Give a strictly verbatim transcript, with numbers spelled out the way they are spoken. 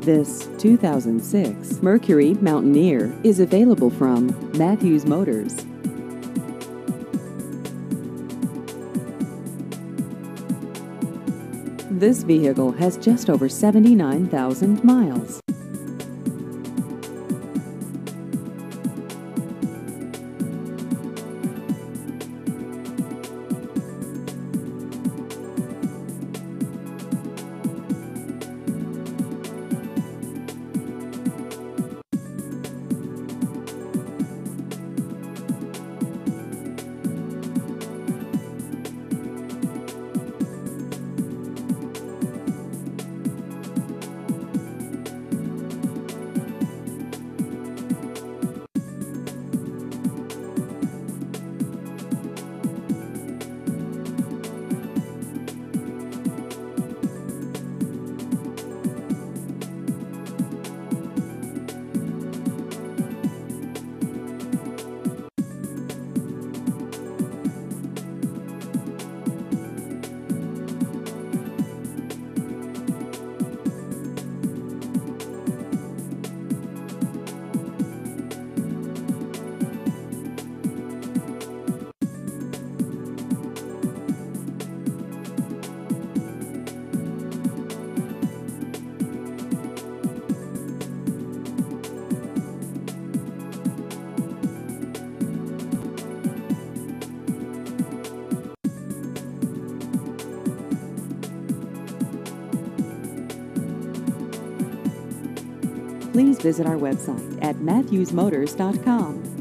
This two thousand six Mercury Mountaineer is available from Matthews Motors. This vehicle has just over seventy-nine thousand miles. Please visit our website at matthews motors dot com.